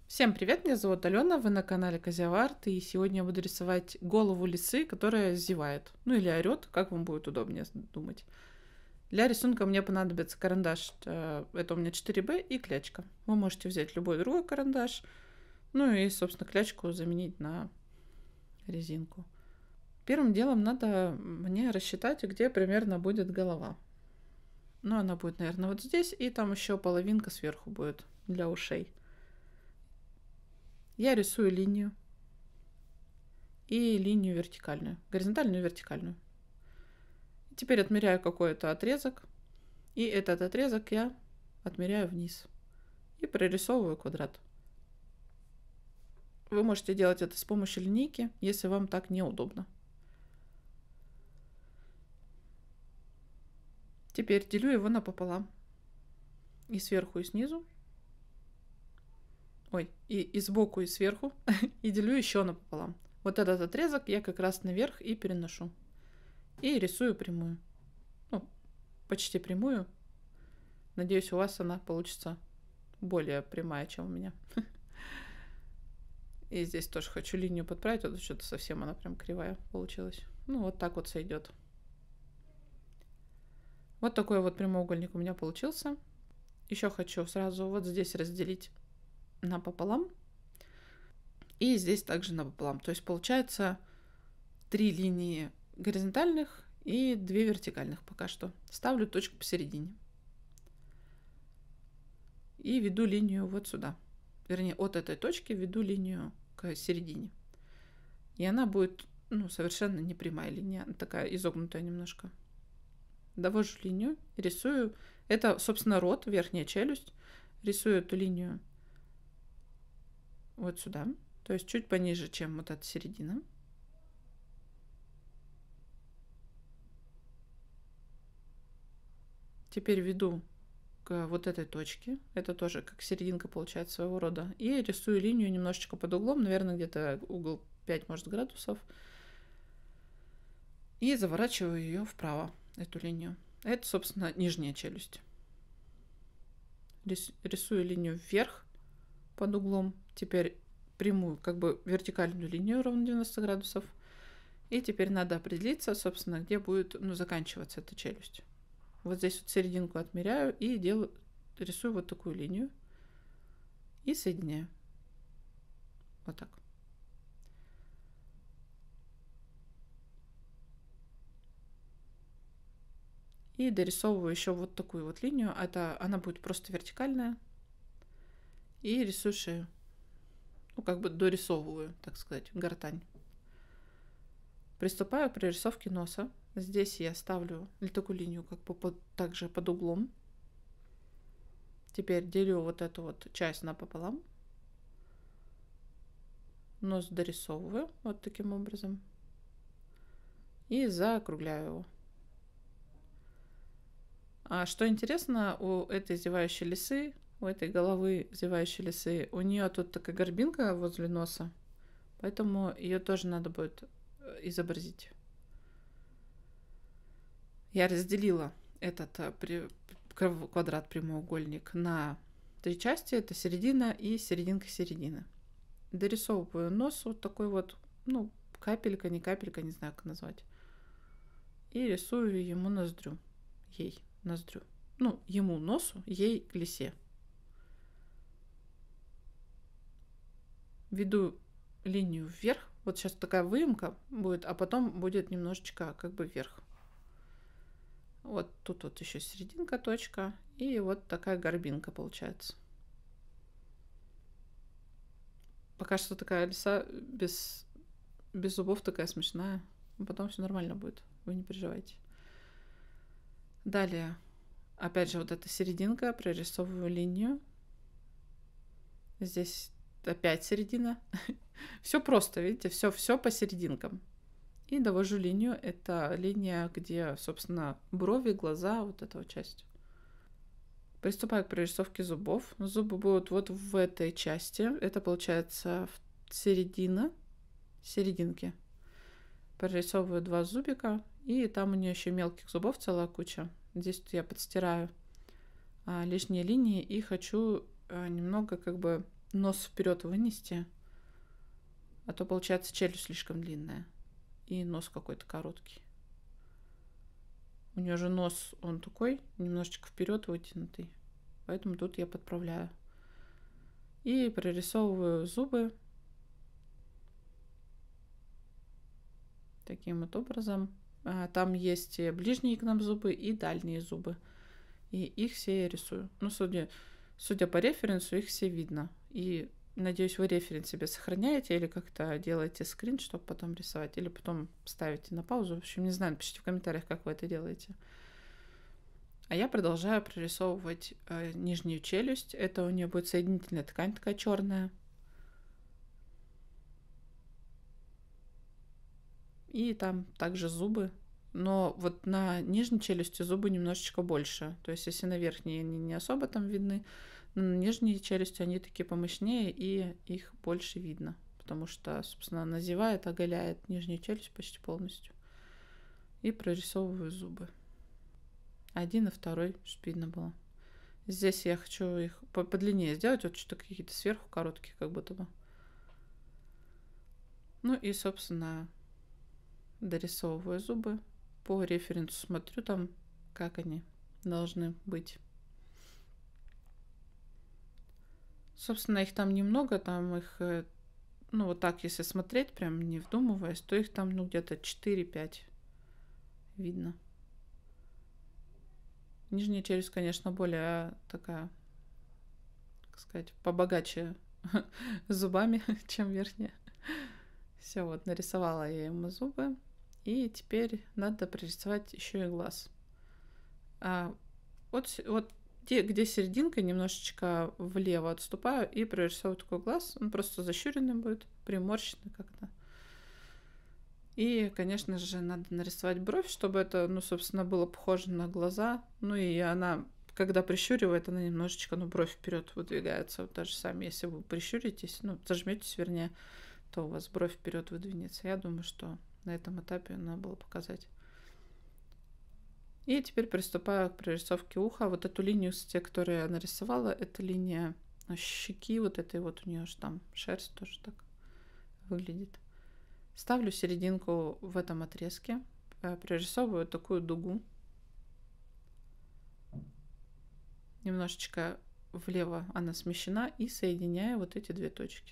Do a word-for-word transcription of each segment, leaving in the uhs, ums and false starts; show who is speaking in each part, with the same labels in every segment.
Speaker 1: Всем привет, меня зовут Алена, вы на канале Козяварт, и сегодня я буду рисовать голову лисы, которая зевает, ну или орет, как вам будет удобнее думать. Для рисунка мне понадобится карандаш, э, это у меня четыре бэ, и клячка. Вы можете взять любой другой карандаш, ну и, собственно, клячку заменить на резинку. Первым делом надо мне рассчитать, где примерно будет голова. Ну, она будет, наверное, вот здесь, и там еще половинка сверху будет для ушей. Я рисую линию и линию вертикальную, горизонтальную и вертикальную. Теперь отмеряю какой-то отрезок, и этот отрезок я отмеряю вниз и прорисовываю квадрат. Вы можете делать это с помощью линейки, если вам так неудобно. Теперь делю его напополам, и сверху, и снизу. Ой, и, и сбоку, и сверху, и делю еще напополам. Вот этот отрезок я как раз наверх и переношу. И рисую прямую. Ну, почти прямую. Надеюсь, у вас она получится более прямая, чем у меня. И здесь тоже хочу линию подправить, а то что-то совсем она прям кривая получилась. Ну, вот так вот сойдет. Вот такой вот прямоугольник у меня получился. Еще хочу сразу вот здесь разделить напополам. И здесь также напополам. То есть получается три линии горизонтальных и две вертикальных пока что. Ставлю точку посередине. И веду линию вот сюда. Вернее, от этой точки веду линию к середине. И она будет, ну, совершенно не прямая линия, такая изогнутая немножко. Довожу линию, рисую. Это, собственно, рот, верхняя челюсть. Рисую эту линию вот сюда. То есть чуть пониже, чем вот эта середина. Теперь веду к вот этой точке. Это тоже как серединка получается своего рода. И рисую линию немножечко под углом. Наверное, где-то угол пять, может, градусов. И заворачиваю ее вправо, эту линию. Это, собственно, нижняя челюсть. Рисую линию вверх под углом. Теперь прямую, как бы вертикальную линию ровно девяносто градусов. И теперь надо определиться, собственно, где будет, ну, заканчиваться эта челюсть. Вот здесь вот серединку отмеряю и делаю, рисую вот такую линию. И соединяю. Вот так. И дорисовываю еще вот такую вот линию. Это она будет просто вертикальная. И рисую шею. Ну, как бы дорисовываю, так сказать, гортань. Приступаю к прорисовке носа. Здесь я ставлю такую линию, как бы под, также под углом. Теперь делю вот эту вот часть напополам. Нос дорисовываю вот таким образом. И закругляю его. А что интересно, у этой зевающей лисы, у этой головы зевающей лисы, у нее тут такая горбинка возле носа, поэтому ее тоже надо будет изобразить. Я разделила этот квадрат прямоугольник на три части, это середина и серединка середины. Дорисовываю нос вот такой вот, ну, капелька, не капелька, не знаю, как назвать. И рисую ему ноздрю, ей ноздрю. Ну, ему носу, ей к лисе. Веду линию вверх. Вот сейчас такая выемка будет, а потом будет немножечко как бы вверх. Вот тут вот еще серединка, точка. И вот такая горбинка получается. Пока что такая лиса без, без зубов, такая смешная. Потом все нормально будет, вы не переживайте. Далее, опять же, вот эта серединка, прорисовываю линию. Здесь опять середина. Все просто, видите, все, все по серединкам. И довожу линию. Это линия, где, собственно, брови, глаза, вот эта вот часть. Приступаю к прорисовке зубов. Зубы будут вот в этой части. Это получается середина, серединки. Прорисовываю два зубика. И там у нее еще мелких зубов целая куча. Здесь я подстираю а, лишние линии и хочу а, немного как бы нос вперед вынести, а то получается челюсть слишком длинная и нос какой-то короткий. У нее же нос, он такой, немножечко вперед вытянутый, поэтому тут я подправляю. И прорисовываю зубы таким вот образом. Там есть ближние к нам зубы и дальние зубы. И их все я рисую. Ну, судя, судя по референсу, их все видно. И надеюсь, вы референс себе сохраняете или как-то делаете скрин, чтобы потом рисовать, или потом ставите на паузу. В общем, не знаю, напишите в комментариях, как вы это делаете. А я продолжаю прорисовывать э, нижнюю челюсть. Это у нее будет соединительная ткань такая черная. И там также зубы. Но вот на нижней челюсти зубы немножечко больше. То есть, если на верхней они не особо там видны, но на нижней челюсти они такие помощнее, и их больше видно. Потому что, собственно, она зевает, оголяет нижнюю челюсть почти полностью. И прорисовываю зубы. Один и второй, чтобы видно было. Здесь я хочу их подлиннее сделать. Вот что-то какие-то сверху короткие, как будто бы. Ну и, собственно, дорисовываю зубы. По референсу смотрю там, как они должны быть. Собственно, их там немного, там их, ну вот так, если смотреть, прям не вдумываясь, то их там, ну, где-то четыре-пять видно. Нижняя челюсть, конечно, более такая, как сказать, побогаче зубами, чем верхняя. Все, вот нарисовала я ему зубы. И теперь надо прорисовать еще и глаз. А вот, вот где, где серединка, немножечко влево отступаю и прорисовываю такой глаз. Он просто защуренный будет, приморщенный как-то. И, конечно же, надо нарисовать бровь, чтобы это, ну, собственно, было похоже на глаза. Ну и она, когда прищуривает, она немножечко, ну, бровь вперед выдвигается. Вот даже сами, если вы прищуритесь, ну, зажметесь, вернее, то у вас бровь вперед выдвинется. Я думаю, что на этом этапе надо было показать. И теперь приступаю к прорисовке уха. Вот эту линию, кстати, которую я нарисовала, это линия щеки, вот этой вот у нее же там шерсть тоже так выглядит. Ставлю серединку в этом отрезке, прорисовываю такую дугу. Немножечко влево она смещена и соединяю вот эти две точки.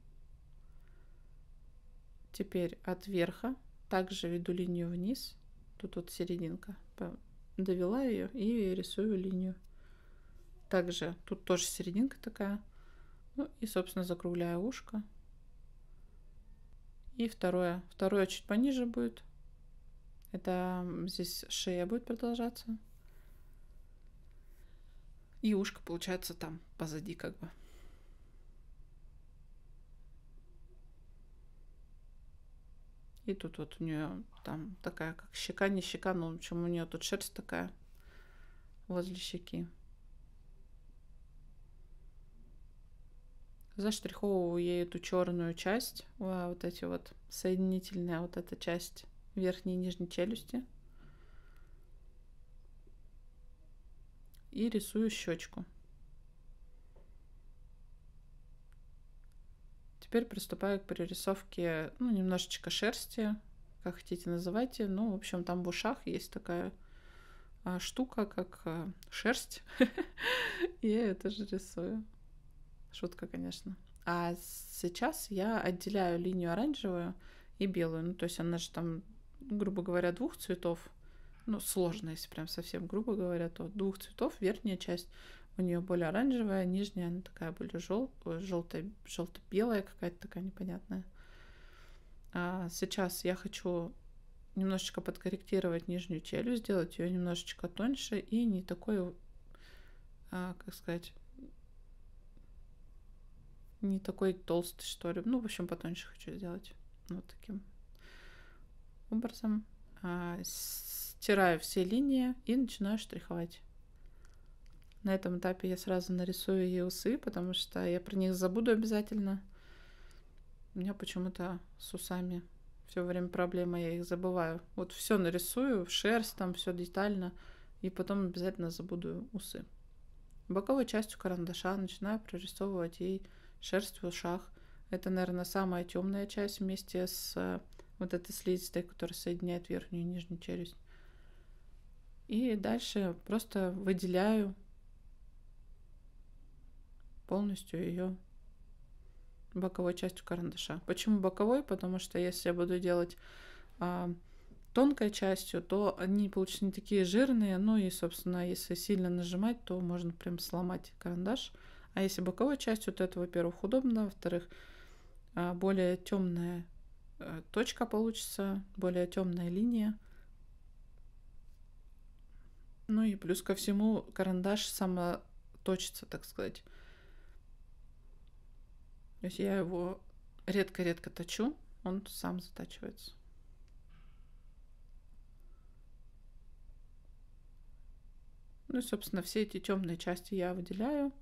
Speaker 1: Теперь от верха также веду линию вниз. Тут вот серединка. Довела ее и рисую линию. Также тут тоже серединка такая. Ну и, собственно, закругляю ушко. И второе. Второе чуть пониже будет. Это здесь шея будет продолжаться. И ушко получается там позади как бы. И тут вот у нее там такая, как щека, не щека, но в общем у нее тут шерсть такая возле щеки. Заштриховываю ей эту черную часть, вот эти вот соединительная вот эта часть верхней и нижней челюсти. И рисую щечку. Теперь приступаю к перерисовке, ну, немножечко шерсти, как хотите называйте. Ну, в общем, там в ушах есть такая а, штука, как а, шерсть. Я это же рисую. Шутка, конечно. А сейчас я отделяю линию оранжевую и белую. Ну, то есть она же там, грубо говоря, двух цветов. Ну, сложно, если прям совсем грубо говоря, то двух цветов. Верхняя часть у нее более оранжевая, нижняя она такая более жел... желтая, желто-белая какая-то такая непонятная. А сейчас я хочу немножечко подкорректировать нижнюю челюсть, сделать ее немножечко тоньше и не такой, а, как сказать, не такой толстый, что ли. Ну, в общем, потоньше хочу сделать. Вот таким образом. А, стираю все линии и начинаю штриховать. На этом этапе я сразу нарисую ей усы, потому что я про них забуду обязательно. У меня почему-то с усами все время проблема, я их забываю. Вот все нарисую, шерсть там, все детально, и потом обязательно забуду усы. Боковой частью карандаша начинаю прорисовывать ей шерсть в ушах. Это, наверное, самая темная часть вместе с э, вот этой слизистой, которая соединяет верхнюю и нижнюю челюсть. И дальше просто выделяю полностью ее боковой частью карандаша. Почему боковой? Потому что если я буду делать а, тонкой частью, то они получатся не такие жирные. Ну и, собственно, если сильно нажимать, то можно прям сломать карандаш. А если боковой частью, то это, во-первых, удобно, во-вторых, а, более темная а, точка получится, более темная линия. Ну и плюс ко всему карандаш самоточится, так сказать. То есть я его редко-редко точу, он сам затачивается. Ну и, собственно, все эти темные части я выделяю.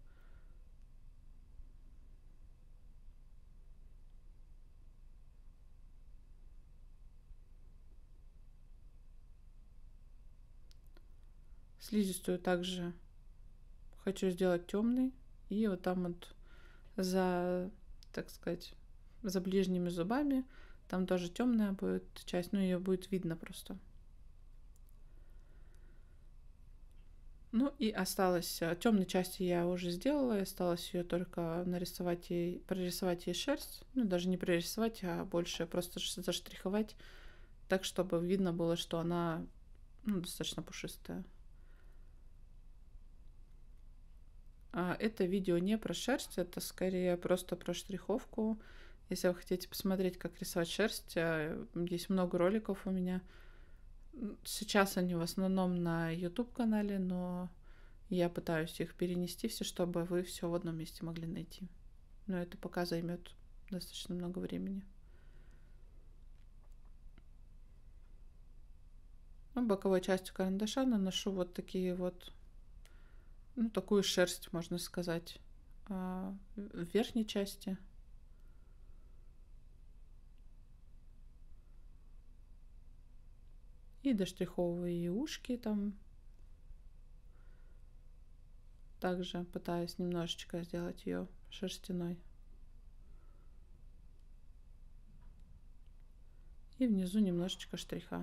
Speaker 1: Слизистую также хочу сделать темный. И вот там вот за, так сказать, за ближними зубами, там тоже темная будет часть, но ее будет видно просто. Ну и осталось, темной части я уже сделала, осталось ее только нарисовать и прорисовать ей шерсть. Ну, даже не прорисовать, а больше просто заштриховать, так, чтобы видно было, что она, ну, достаточно пушистая. А это видео не про шерсть, это скорее просто про штриховку. Если вы хотите посмотреть, как рисовать шерсть, есть много роликов у меня. Сейчас они в основном на YouTube-канале, но я пытаюсь их перенести все, чтобы вы все в одном месте могли найти. Но это пока займет достаточно много времени. Ну, боковой частью карандаша наношу вот такие вот, ну, такую шерсть, можно сказать, в верхней части. И доштриховываю и ушки там. Также пытаюсь немножечко сделать ее шерстяной. И внизу немножечко штриха.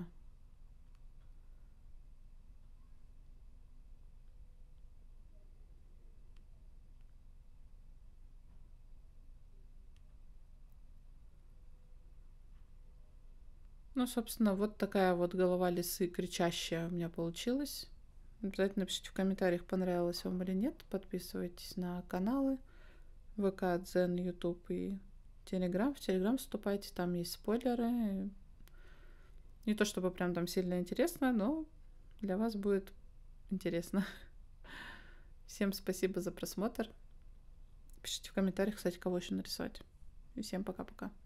Speaker 1: Ну, собственно, вот такая вот голова лисы кричащая у меня получилась. Обязательно напишите в комментариях, понравилось вам или нет. Подписывайтесь на каналы ВК, Дзен, Ютуб и Телеграм. В Телеграм вступайте, там есть спойлеры. Не то чтобы прям там сильно интересно, но для вас будет интересно. Всем спасибо за просмотр. Пишите в комментариях, кстати, кого еще нарисовать. И всем пока-пока.